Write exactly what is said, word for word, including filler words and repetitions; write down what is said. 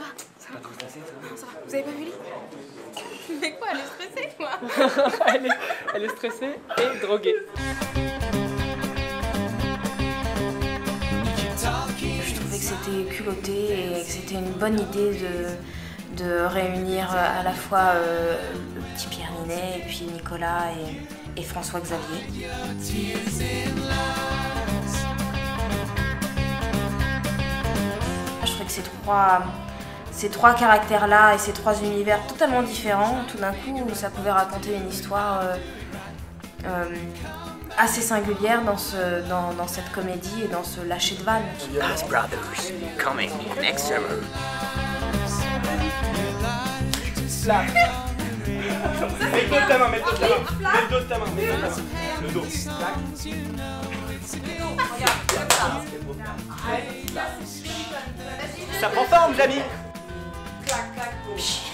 Ça va. Pas trop stressée, ça va? Non, ça va. Vous avez pas vu Lee? Mais quoi, elle est stressée, quoi? elle, est, elle est stressée et droguée. Je trouvais que c'était culotté et que c'était une bonne idée de, de réunir à la fois euh, le petit Pierre Niney et puis Nicolas et, et François-Xavier. Je trouvais que ces trois, ces trois caractères-là et ces trois univers totalement différents, tout d'un coup, ça pouvait raconter une histoire euh, euh, assez singulière dans, ce, dans, dans cette comédie et dans ce lâcher de vanne. As Brothers, coming next summer. Mets-toi de ta main, mets-toi de ta main. Mets le dos de ta main, mets-toi de ta main. Le dos. Ça prend forme, les amis. Clac, clac,